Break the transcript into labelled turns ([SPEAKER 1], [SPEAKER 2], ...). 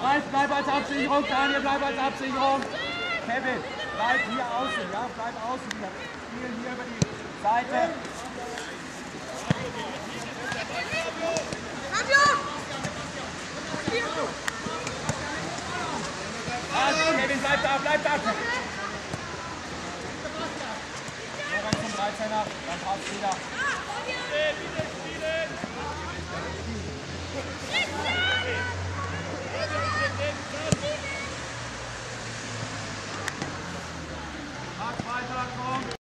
[SPEAKER 1] Ralf, bleib als Absicherung, Daniel, bleib als Absicherung. Kevin, bleib hier außen, ja, bleib außen wieder. Spielen hier über die Seite. Kevin, bleib da, bleib da. Lorenz zum 13er, dann passt wieder.